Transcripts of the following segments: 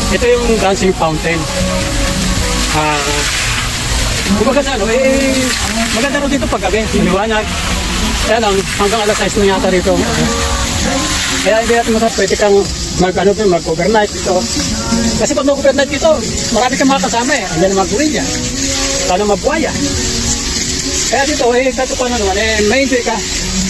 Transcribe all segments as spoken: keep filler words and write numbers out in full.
Ito yung dancing fountain. Ah, kumbaga sa ano, eh, maganda rin dito pag gabi, maliwanag. Kaya lang, hanggang alas sais na yata rito. Kaya hindi natin masarap, pwede kang mag, ano, mag-overnight dito. Kasi pag mag-overnight dito, marami kang mga kasama eh. Andiyan ang mga gorilla, lalo mabuhaya. Kaya dito, eh, kato pa na naman, eh, may enjoy ka.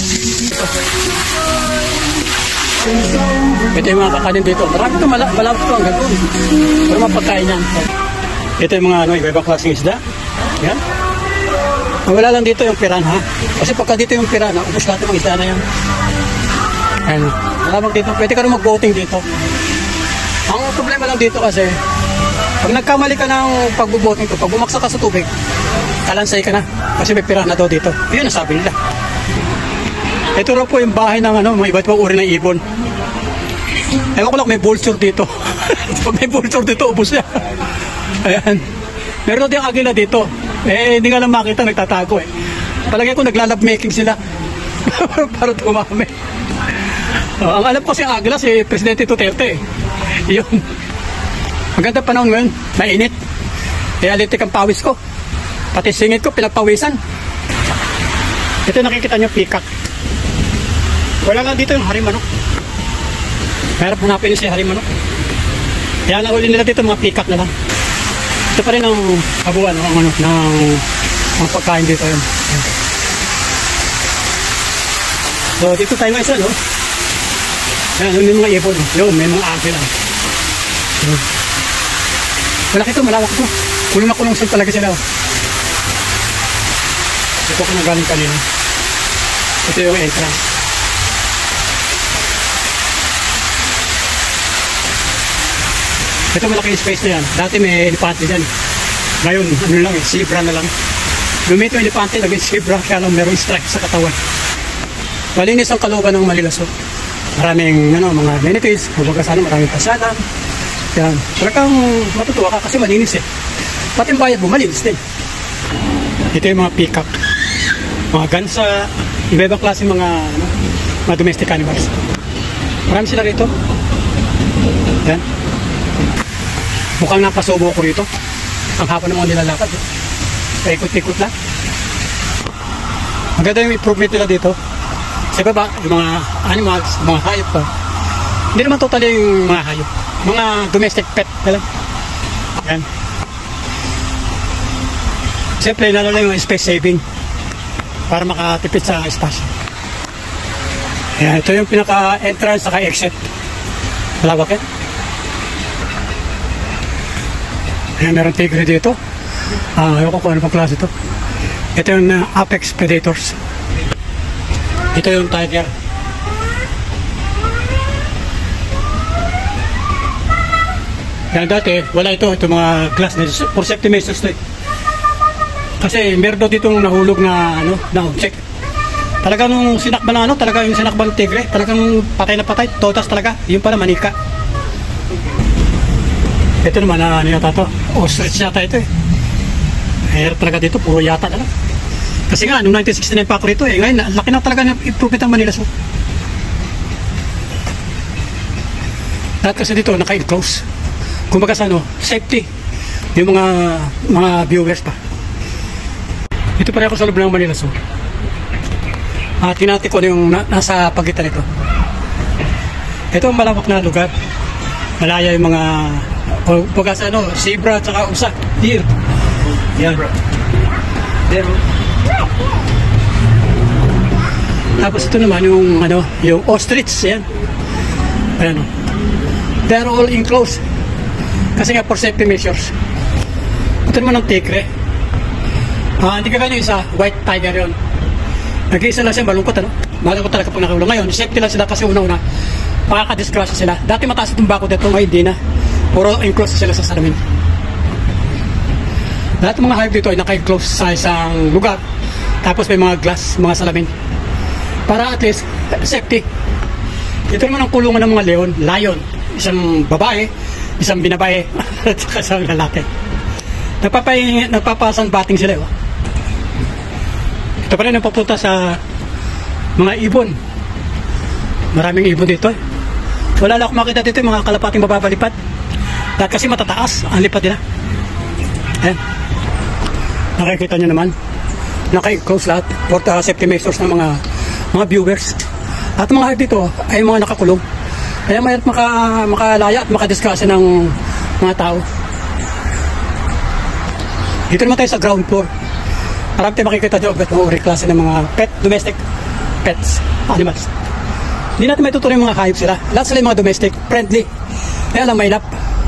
Ito yung mga kakanin dito. Marami ito, malawak ito hanggang doon. Pero mapagkain yan. Ito yung mga ano, iba-ibang klaseng isda. Yan. Wala lang dito yung piranha. Kasi pagka dito yung piranha, ubos lahat yung isda na yan. Ayan. Malamang dito. Pwede ka rin mag-boating dito. Ang problema lang dito kasi, pag nagkamali ka ng pag-boating ko, pag bumaksak ka sa tubig, kalansay ka na. Kasi may piranha daw dito. Yun ang sabi nila. Ito raw po yung bahay ng ano, mga iba't ibang uri ng ibon. Ewan ko lang, may vulture dito. Pag may vulture dito, ubos niya. Ayan. Meron din ang agila dito. Eh, hindi nga lang makita, nagtatago eh. Palagay ko naglalab making sila. Para tumami. Uh, ang alam ko si agila, si Presidente Duterte. Yun. Maganda panahon ngayon. Mainit. Kaya litik ang pawis ko. Pati singit ko, pinagpawisan. Ito nakikita nyo, peacock. Wala lang dito yung harimanok. Mahirap hanapin si harimanok. Kaya nahuli nila dito mga peacock na lang. Ito pa rin ang kabuuan ng ano, ng ang pagkain dito yun. So dito tayo nga isa, no? Ayan, may mga ibon. Yun, may mga agila. Yun. Malaki ito, malawak ito. Kulong na kulong sila talaga sila. Ito ko nagaling kanina. Ito yung entrance. Ito malaki yung space na yan. Dati may elefante dyan. Ngayon, ano lang eh, zebra na lang. Lumito yung elefante, naging zebra, kaya lang meron strike sa katawan. Malinis ang kalooban ng Manilaso. Maraming ano, mga amenities, kumbaga sana maraming pasyalan. Yan. Talagang matutuwa ka kasi malinis eh. Pati yung bayad mo, malinis din. Ito yung mga peacock. Mga gansa, iba-ibang klase mga, ano, mga domestic animals. Marami sila rito. Yan. Mukhang napasubo ko rito. Ang hapa ng mga nilalakad. Eh. Paikot-ikot lang. Maganda yung improvement nila dito. Sa baba, yung mga animals, mga hayop pa. Hindi naman totally yung mga hayop. Mga domestic pet na lang. Yan. Siyempre, lalo lang yung space saving. Para makatipid sa espasyo. Yan, ito yung pinaka-entrance saka exit. Malawak yan. Ayan, meron tigre dito. Ah, ayaw ko kung ano pang klase ito. Ito yung uh, apex predators. Ito yung tiger. Yan dati, wala ito. Ito mga glass na for safety measures to. Kasi meron daw dito nahulog na, ano, na object. Talaga nung sinakban na ano, talaga yung sinakban ng tigre, talagang patay na patay. Totas talaga. Yung pala manika. Ito naman, uh, ano yata ito? Ostrich yata ito eh. Mahirap talaga dito, puro yata na lang. Kasi nga, noong nineteen sixty-nine pa ako rito eh. Ngayon, laki na talaga ng improvement ng Manila Zoo. Lahat kasi dito, naka-enclose. Kumbaga sa ano, safety. Yung mga mga viewers pa. Ito pa rin ako sa loob ng Manila Zoo. At tinati ko yung na, nasa pagitan nito. Ito ang malawak na lugar. Malaya yung mga o pagka sa ano, zebra at saka usa, deer. Yan. Deer. Tapos ito naman yung ano, yung ostrich, yan. Ayan. They're all enclosed. Kasi nga for safety measures. Ito naman ang tigre. Ah, hindi ka ganyan isa, white tiger yun. Nag-iisa lang siya, malungkot ano. Malungkot talaga pag nakulong. Ngayon, safety lang sila kasi una-una. Makakadisgrasya sila. Dati mataas itong bako dito, ngayon di na. Puro enclosed sila sa salamin. Lahat ng mga hayop dito ay naka-enclosed sa isang lugar. Tapos may mga glass, mga salamin. Para at least, safety. Ito naman ang kulungan ng mga leon, lion. Isang babae, isang binabae, at saka isang lalaki. Nagpapay, nagpapasang bating sila. Oh. Ito pa rin ang papunta sa mga ibon. Maraming ibon dito. Eh. Wala lang akong makita dito yung mga kalapating mababalipad. Lahat kasi matataas, ang lipad nila. Ayan. Nakikita nyo naman. Naka-close lahat for the safety measures ng mga mga viewers. At mga dito ay mga nakakulong. Kaya mahirap maka, makalaya at makadiscuss ng mga tao. Dito naman tayo sa ground floor. Marami tayo makikita dyan at mga klase ng mga pet, domestic pets, animals. Hindi natin may tuturo yung mga hayop sila. Lahat sila yung mga domestic, friendly. Kaya lang may lap.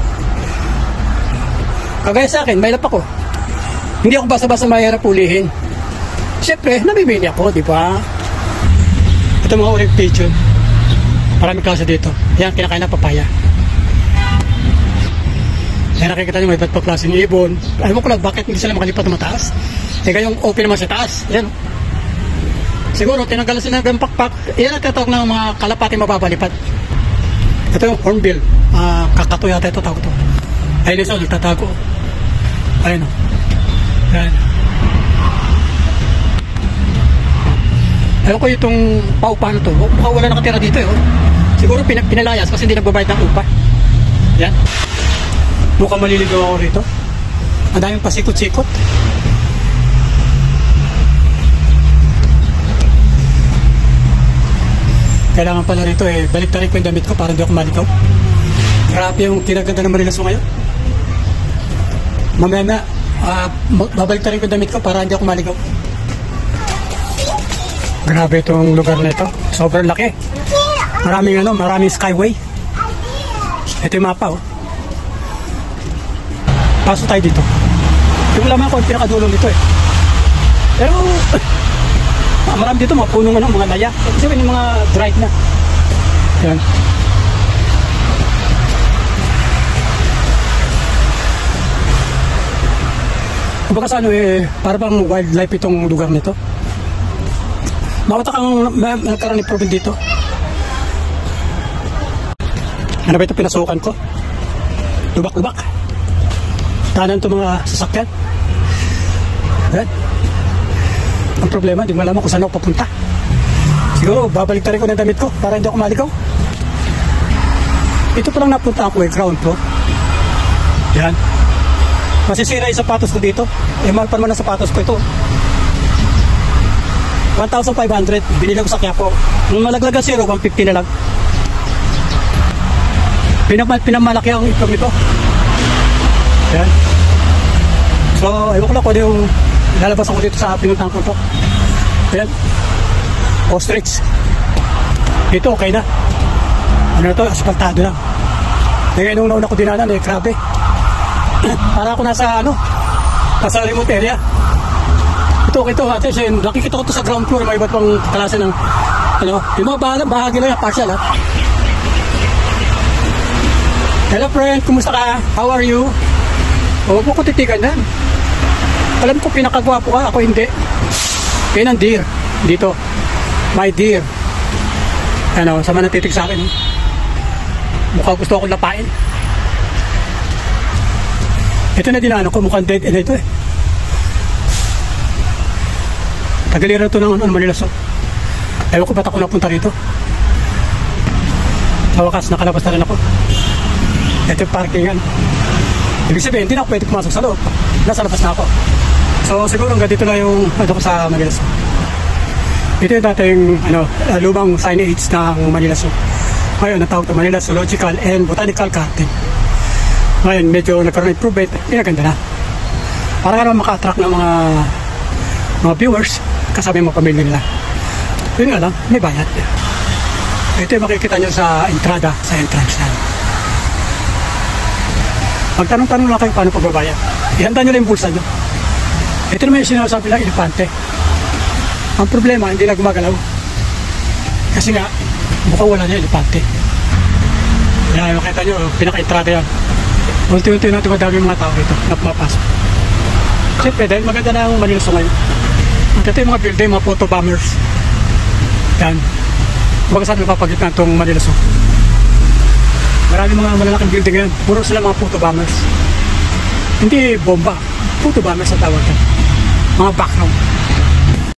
Kagaya sa akin, may lap ako. Hindi ako basta-basta mahirap ulihin. Siyempre, namimili ako, di ba? Ito mga uling pigeon. Maraming klase dito. Yan, kinakain na papaya. Yan, nakikita nyo may iba't pa klase ng ibon. Ayaw ko lang, bakit hindi sila makalipat na mataas? Teka, yung open naman sa taas. Yan. Siguro, tinanggalan sila ng pakpak. Yan ang tatawag ng mga kalapati mababalipad. Ito yung hornbill. Uh, kakato yata ito, tawag ito. Ayun isa, nagtatago. Ayun o. Yan. Ayaw ko itong paupa na ito. Mukhang wala nakatira dito eh. Oh. Siguro pin pinalayas kasi hindi nagbabayad ng upa. Yan. Mukhang maliligaw ako rito. Ang daming pasikot-sikot. Kailangan pala rito eh, balik-talik ko yung damit ko para hindi ako maligaw. Grabe yung tinaganda ng Marilaso ngayon. Mamaya na, uh, babalik-talik ko yung damit ko para hindi ako maligaw. Grabe itong lugar na ito. Sobrang laki. Maraming ano, maraming skyway. Ito yung mapa oh. Pasok tayo dito. Yung lamang ako ang pinakadulo nito eh. Pero ah, marami dito mga punong ano, mga laya. Kasi yung mga dried na. Yan. Kumbaga sa ano eh, para bang wildlife itong lugar nito. Makita kang nagkaroon ni Proven dito. Ano ba ito pinasukan ko? Lubak-lubak. Tanan ito mga sasakyan. Yan. Ang problema, hindi mo alam kung saan ako papunta. Siguro, babalik tayo ko ng damit ko para hindi ako maligaw. Ito pa lang napunta ako eh, ground floor. Yan. Masisira yung sapatos ko dito. Eh, mahal pa naman ang sapatos ko ito. one thousand five hundred. Binili ko sa Quiapo. Nung malaglagan zero, one fifty na lang. Pinam pinamalaki ang itlog nito. Yan. So, ayaw ko lang kung yung lalabas ako dito sa pinuntahan ko ito. Yan. Ostrich. Ito, okay na. Ano na ito? Asfaltado lang. Ngayon, nung nauna ko dinanan, eh, grabe. Para ako nasa, ano, nasa remote area. Ito, ito, ate, so, nakikita ko ito sa ground floor. May iba't pang klase ng, ano, yung mga bahagi, bahagi lang yan, partial, ha. Hello, friend. Kumusta ka? How are you? Huwag mo ko titigan yan. Alam ko pinakagwapo ka, ako hindi. Yan ang deer. Dito. My deer. Ano, sama nang titig sa akin. Mukha gusto akong lapain. Ito na dinano ko, mukhang dead end ito eh. Tagaliran ito ng ano, Manilaso. Ewan ko ba't ako napunta rito. Sa wakas, nakalabas na rin ako. Ito yung parkingan. Ibig sabihin, hindi na ako pwede pumasok sa loob. Nasa labas na ako. So siguro hanggang dito na yung ano ko sa Manilaso. Ito yung dating ano, lumang signage ng Manilaso. Ngayon, natawag ito Manila Zoological and Botanical Garden. Ngayon, medyo nagkaroon improvement. Pinaganda na. Para naman maka-attract ng mga mga viewers kasama yung mga pamilya nila. Yun nga lang, may bayad. Ito yung makikita nyo sa entrada, sa entrance yan. Magtanong-tanong lang kayo paano pagbabayad. Ihanda nyo lang yung bulsa nyo. Ito naman yung sinasabi lang, elepante. Ang problema, hindi na gumagalaw. Kasi nga, mukhang wala niya elepante. Yan, makita nyo, pinaka-entrada yan. Unti-unti natin madami mga tao rito na pumapasok. Siyempre, dahil maganda na ang Manilaso ngayon. Ito yung mga building, mga photo bombers. Yan. Baga saan napapagitna itong Manilaso. Marami mga malalaking building yan. Puro sila mga photo bombers. Hindi bomba. Photo bombers ang tawag yan. Mga background.